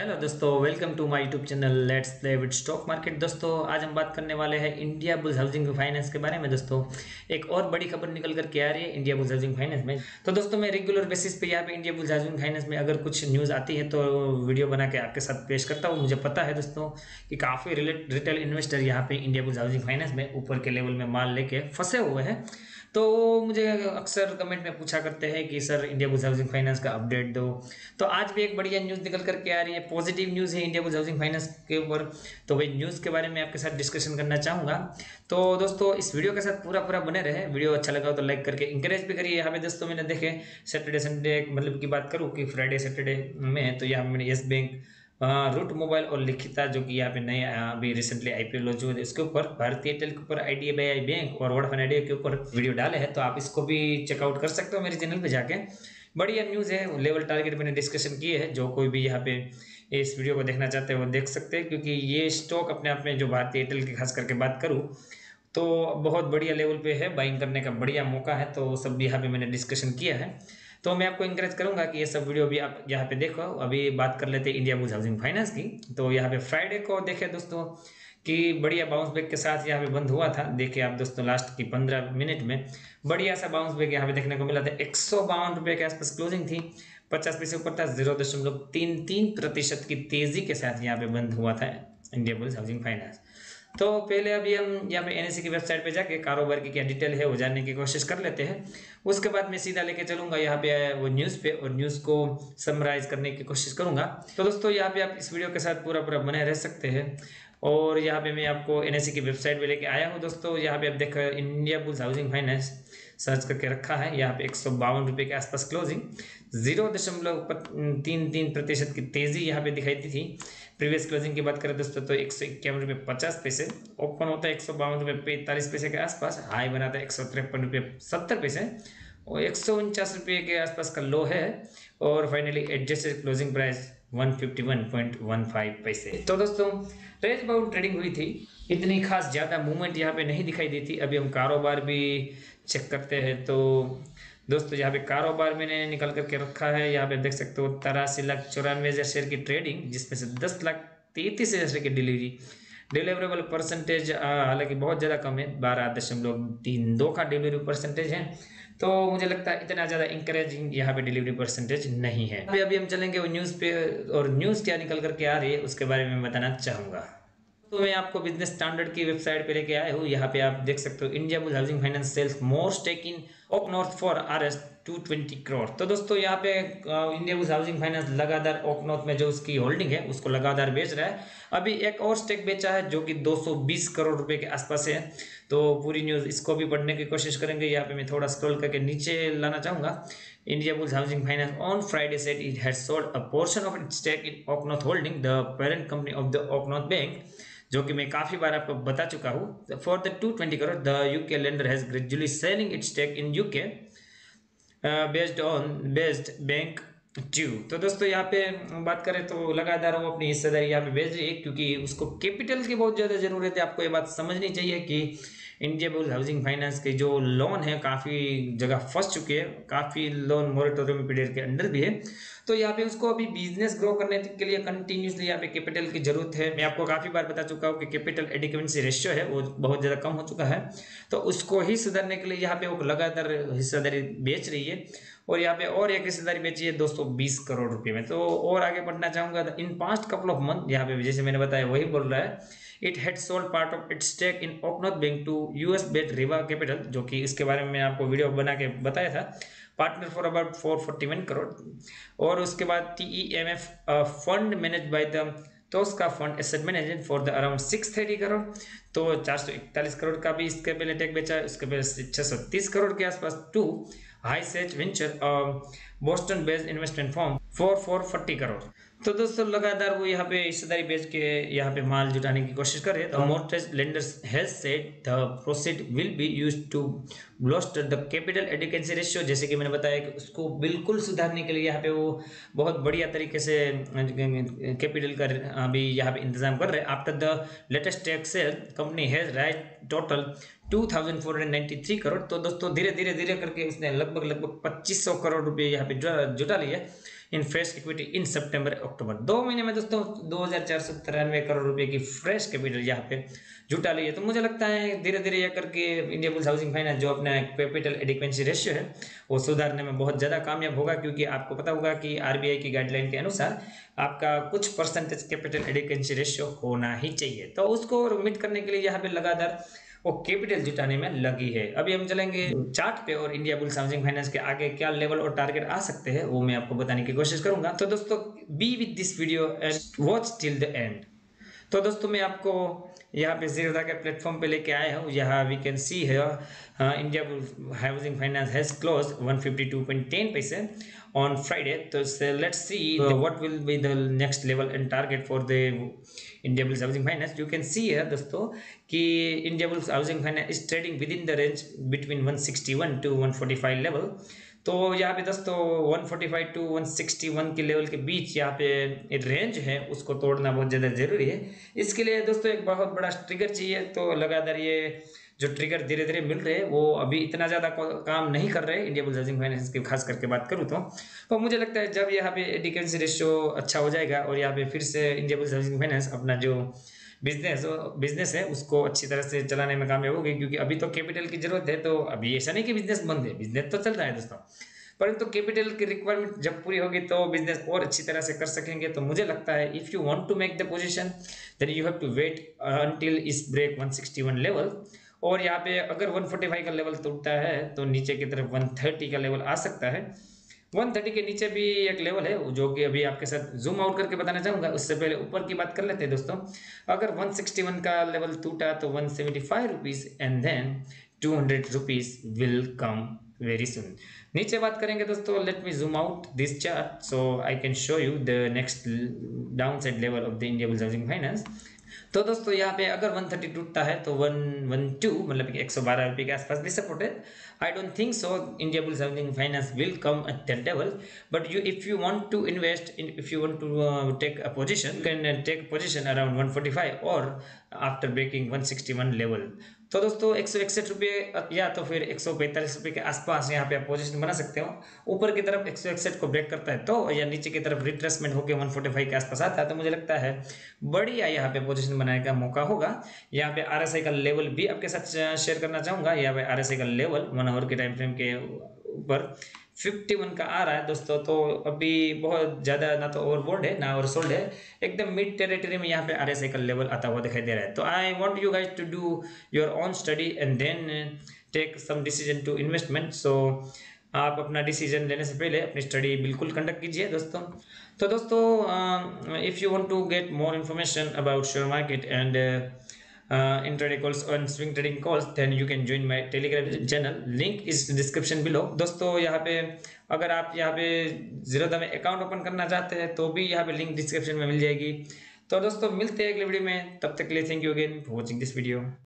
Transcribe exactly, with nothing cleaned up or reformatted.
Hello दोस्तों, welcome to my YouTube channel let's play with stock market. दोस्तों आज हम बात करने वाले हैं इंडिया बुल्स हाउसिंग फाइनेंस के बारे में। दोस्तों एक और बड़ी खबर निकल कर के आ रही है इंडिया बुल्स हाउसिंग फाइनेंस में। तो दोस्तों मैं रेगुलर बेसिस पे यहाँ पे इंडिया बुल्स हाउसिंग फाइनेंस में अगर कुछ न्यूज़ आती है तो वीडियो बना के आपके साथ पेश करता हूँ। मुझे पता है दोस्तों कि काफ़ी रिटेल इन्वेस्टर यहाँ पे इंडिया बुल्स हाउसिंग फाइनेंस में ऊपर के लेवल में माल लेके फंसे हुए हैं। तो मुझे अक्सर कमेंट में पूछा करते हैं कि sir Indiabulls housing finance का अपडेट दो। तो आज भी एक बढ़िया न्यूज़ निकल करके आ रही है, पॉजिटिव न्यूज़ है इंडिया बुल्स हाउसिंग फाइनेंस के ऊपर। तो वही न्यूज़ के बारे में आपके साथ डिस्कशन करना चाहूँगा। तो दोस्तों इस वीडियो के साथ पूरा पूरा बने रहे। वीडियो अच्छा लगा हो तो लाइक करके इंकरेज भी करिए। यहाँ पे दोस्तों मैंने देखे सैटरडे संडे मतलब की बात करूँ कि फ्राइडे सैटरडे में तो यहाँ मैंने येस बैंक, रूट मोबाइल और लिखिता जो कि यहाँ पे नए अभी रिसेंटली आईपीओ लॉन्च हुए इसके ऊपर, भारतीय एयरटेल के ऊपर, आईडीबीआई बैंक और वोडाफोन आइडिया के ऊपर वीडियो डाले हैं। तो आप इसको भी चेकआउट कर सकते हो मेरे चैनल पे जाके। बढ़िया न्यूज़ है। लेवल टारगेट मैंने डिस्कशन किए हैं, जो कोई भी यहाँ पे इस वीडियो को देखना चाहते हैं वो देख सकते हैं, क्योंकि ये स्टॉक अपने आप में जो भारतीय एयरटेल की खास करके बात करूँ तो बहुत बढ़िया लेवल पे है, बाइंग करने का बढ़िया मौका है। तो सब यहाँ पे मैंने डिस्कशन किया है। तो मैं आपको इंकरेज करूंगा कि ये सब वीडियो भी आप यहाँ पे देखो। अभी बात कर लेते हैं इंडिया बुल्स हाउसिंग फाइनेंस की। तो यहाँ पे फ्राइडे को देखे दोस्तों कि बढ़िया बाउंस बैक के साथ यहाँ पे बंद हुआ था। देखिए आप दोस्तों लास्ट की पंद्रह मिनट में बढ़िया सा बाउंस बैक यहाँ पे देखने को मिला था। एक सौ बावन रुपये के आसपास क्लोजिंग थी, पचास पैसे ऊपर था। जीरो दशमलव तीन तीन प्रतिशत की तेजी के साथ यहाँ पे बंद हुआ था इंडिया बुल्स हाउसिंग फाइनेंस। तो पहले अभी हम यहाँ पे एनएससी की वेबसाइट पे जाके कारोबार की क्या डिटेल है वो जानने की कोशिश कर लेते हैं। उसके बाद मैं सीधा लेके चलूंगा यहाँ पे वो न्यूज़ पे और न्यूज़ को समराइज करने की कोशिश करूंगा। तो दोस्तों यहाँ पे आप इस वीडियो के साथ पूरा पूरा बने रह सकते हैं। और यहाँ पे मैं आपको एनएससी की वेबसाइट पे लेके आया हूँ। दोस्तों यहाँ पे आप देख Indiabulls housing finance search करके रखा है। यहाँ पे एक सौ बावन रुपये के आसपास क्लोजिंग, जीरो दशमलव तीन तीन प्रतिशत की तेजी यहाँ पे दिखाई दी थी। प्रीवियस क्लोजिंग की बात करें दोस्तों तो एक सौ इक्यावन रुपये पचास पैसे, ओपन होता है एक सौ बावन रुपये पैंतालीस पैसे के आसपास, हाई बनाता है एक सौ तिरपन रुपये सत्तर पैसे और एक सौ उनचास रुपये के आसपास का लो है। और फाइनली एडजस्टेड क्लोजिंग प्राइस एक सौ इक्यावन पॉइंट एक पाँच पैसे। तो दोस्तों रेंज बाउंड ट्रेडिंग हुई थी, इतनी खास ज़्यादा मूवमेंट यहाँ पे नहीं दिखाई दी थी। अभी हम कारोबार भी चेक करते हैं। तो दोस्तों यहाँ पे कारोबार मैंने निकल करके रखा है। यहाँ पे देख सकते हो तिरासी लाख चौरानवे हज़ार शेयर की ट्रेडिंग, जिसमें से दस लाख तैंतीस हज़ार शेयर की डिलीवरी। डिलीवरेबल परसेंटेज हालांकि बहुत ज़्यादा कम है, बारह दशमलव तीन दो का डिलीवरी परसेंटेज है। तो मुझे लगता है इतना ज़्यादा इंकरेजिंग यहाँ पे डिलीवरी परसेंटेज नहीं है। अभी अभी हम चलेंगे वो न्यूज़ पे, और न्यूज़ क्या निकल करके आ रही है उसके बारे में बताना चाहूँगा। तो मैं आपको बिजनेस स्टैंडर्ड की वेबसाइट पे लेके आया हूँ। यहाँ पे आप देख सकते हो Indiabulls housing finance sells more stake in OakNorth for R S two twenty crore. तो दोस्तों यहाँ पे इंडिया बुल्स हाउसिंग फाइनेंस लगातार ओक नॉर्थ में जो उसकी होल्डिंग है उसको लगातार बेच रहा है। अभी एक और स्टेक बेचा है जो कि दो सौ बीस करोड़ रुपए के आसपास है। तो पूरी न्यूज़ इसको भी पढ़ने की कोशिश करेंगे। यहाँ पे मैं थोड़ा स्क्रॉल करके नीचे लाना चाहूँगा। Indiabulls housing finance on Friday said it has sold a portion of its stake in OakNorth holding, the parent company of the OakNorth bank, जो कि मैं काफी बार आपको बता चुका हूं। For the two twenty crore the UK lender has gradually selling its stake in UK based on based bank ट्यू। तो दोस्तों यहाँ पे बात करें तो लगातार वो अपनी हिस्सेदारी यहाँ पे बेच रही है, क्योंकि उसको कैपिटल की बहुत ज़्यादा ज़रूरत है। आपको ये बात समझनी चाहिए कि इंडिया बुल्स हाउसिंग फाइनेंस के जो लोन है काफ़ी जगह फंस चुके हैं, काफ़ी लोन मोरेटोरियम पीरियड के अंडर भी है। तो यहाँ पे उसको अभी बिजनेस ग्रो करने के लिए कंटिन्यूसली यहाँ पे कैपिटल की जरूरत है। मैं आपको काफ़ी बार बता चुका हूँ कि कैपिटल एडिक्वेंसी रेशियो है वो बहुत ज़्यादा कम हो चुका है। तो उसको ही सुधारने के लिए यहाँ पे वो लगातार हिस्सेदारी बेच रही है। और यहाँ पे और एक हिस्सेदारी बेची है दो सौ बीस करोड़ रुपए में। तो और आगे बढ़ना चाहूँगा। In past couple of month यहाँ पे जैसे मैंने बताया वही बोल रहा है, it had sold part of its stake in OakNorth bank to US based Riva capital, जो कि इसके बारे में मैं आपको वीडियो बना के बताया था, partner for about four forty one crore. और उसके बाद TEMF fund manage by the Tosca fund asset management for the around six thirty crore. तो चार सौ इकतालीस करोड़ का भी इसके पहले टेक बेचा है। उसके पहले छह सौ तीस करोड़ के आसपास to HighSage venture Boston based investment firm for four forty crore. तो दोस्तों लगातार वो यहाँ पे हिस्सेदारी बेच के यहाँ पे माल जुटाने की कोशिश कर रहे हैं। The mortgage lenders has said the proceed will be used to bolster the capital adequacy ratio, जैसे कि मैंने बताया कि उसको बिल्कुल सुधारने के लिए यहाँ पे वो बहुत बढ़िया तरीके से कैपिटल का अभी यहाँ पे इंतजाम कर रहे हैं। After the latest stake sale company has right total two thousand four hundred ninety three crore. तो दोस्तों धीरे धीरे धीरे करके उसने लगभग लगभग पच्चीस सौ करोड़ रुपए यहाँ पे जुटा लिया इन फ्रेश इक्विटी इन सितंबर अक्टूबर। दो महीने में दोस्तों दो हजार चार सौ तिरानवे करोड़ रुपए की फ्रेश कैपिटल यहाँ पे जुटा ली है। तो मुझे लगता है धीरे धीरे ये करके इंडिया बुल्स हाउसिंग फाइनेंस जो अपना कैपिटल एडिक्वेंसी रेशियो है वो सुधारने में बहुत ज़्यादा कामयाब होगा, क्योंकि आपको पता होगा कि आरबीआई की गाइडलाइन के अनुसार आपका कुछ परसेंटेज कैपिटल एडिक्वेंसी रेशियो होना ही चाहिए। तो उसको मीट करने के लिए यहाँ पे लगातार वो कैपिटल जुटाने में लगी है। अभी हम चलेंगे चार्ट पे और इंडिया बुल्स हाउसिंग फाइनेंस के आगे क्या लेवल और टारगेट आ सकते हैं वो मैं आपको बताने की कोशिश करूंगा। तो दोस्तों be with this video and watch till the end. तो दोस्तों मैं आपको यहाँ पे ज़ीरोधा के प्लेटफॉर्म पे लेके आया हूँ। यहाँ वी कैन सी है India housing finance has close one fifty two point ten पैसे ऑन फ्राइडे। तो let's see what will be the next level and target for the Indiabulls housing finance. You can see है दोस्तों कि Indiabulls housing finance is trading within the range between one sixty one to one forty five level. तो यहाँ पे दोस्तों one forty five to one sixty one के level के बीच यहाँ पे रेंज है उसको तोड़ना बहुत ज़्यादा जरूरी है। इसके लिए दोस्तों एक बहुत बड़ा ट्रिगर चाहिए। तो लगातार ये जो ट्रिगर धीरे धीरे मिल रहे हैं वो अभी इतना ज़्यादा काम नहीं कर रहे इंडिया बुल्स हाउसिंग फाइनेंस की खास करके बात करूँ तो, तो मुझे लगता है जब यहाँ पे एडिक्वेंसी रेशियो अच्छा हो जाएगा और यहाँ पे फिर से इंडिया बुल्स हाउसिंग फाइनेंस अपना जो बिजनेस बिजनेस है उसको अच्छी तरह से चलाने में कामयाब होगी, क्योंकि अभी तो कैपिटल की जरूरत है। तो अभी ऐसा नहीं कि बिजनेस बंद है, बिजनेस तो चल रहा है दोस्तों, परंतु कैपिटल की रिक्वायरमेंट जब पूरी होगी तो बिजनेस और अच्छी तरह से कर सकेंगे। तो मुझे लगता है if you want to make the position then you have to wait until is break one sixty one level. और यहाँ पे अगर वन फोर्टी फाइव का लेवल टूटता है तो नीचे की तरफ वन थर्टी का लेवल आ सकता है। वन थर्टी के नीचे भी एक लेवल है जो कि अभी आपके साथ जूम आउट करके बताना चाहूँगा। उससे पहले ऊपर की बात कर लेते हैं दोस्तों। अगर वन सिक्सटी वन का लेवल टूटा तो one seventy five rupees and then two hundred rupees will come very soon. नीचे बात करेंगे दोस्तों, let me zoom out this chart so I can show you the next downside level of the Indiabulls housing finance. तो दोस्तों यहाँ पे अगर one thirty टूटता है तो वन वन टू मतलब कि एक सौ बारह रुपये के आसपास भी सपोर्ट है। I don't think so Indiabulls housing finance will come at that level, but you if you want to invest in if you want to take a position can take position around one forty five और after breaking one sixty one level. तो दोस्तों एक सौ इकसठ रुपये या तो फिर एक सौ पैंतालीस रुपये के आसपास यहाँ पे आप पोजीशन बना सकते हो। ऊपर की तरफ एक सौ इकसठ को ब्रेक करता है तो या नीचे की तरफ रिट्रेसमेंट होकर वन फोर्टी फाइव के आसपास आता है तो मुझे लगता है बढ़िया यहाँ पे पोजीशन बनाने का मौका होगा। यहाँ पे आरएसआई का लेवल भी आपके साथ शेयर करना चाहूँगा। यहाँ पे आरएसआई का लेवल वन आवर के टाइम फ्रेम के ऊपर फिफ्टी वन का आ रहा है दोस्तों। तो अभी बहुत ज़्यादा ना तो ओवरबोर्ड है ना ओवरसोल्ड है, एकदम मिड टेरिटरी में यहाँ पे आरएसआई का लेवल आता हुआ दिखाई दे रहा है। तो I want you guys to do your own study and then take some decision to investment. So आप अपना डिसीजन लेने से पहले अपनी स्टडी बिल्कुल कंडक्ट कीजिए दोस्तों। तो दोस्तों if you want to get more information about share market and Uh, intraday calls and swing trading calls then you can join my telegram channel, link is description below। दोस्तों यहाँ पे अगर आप यहाँ पे ज़ीरोधा में अकाउंट ओपन करना चाहते हैं तो भी यहाँ पे लिंक डिस्क्रिप्शन में मिल जाएगी। तो दोस्तों मिलते हैं अगले वीडियो में, तब तक के लिए thank you again for watching this video.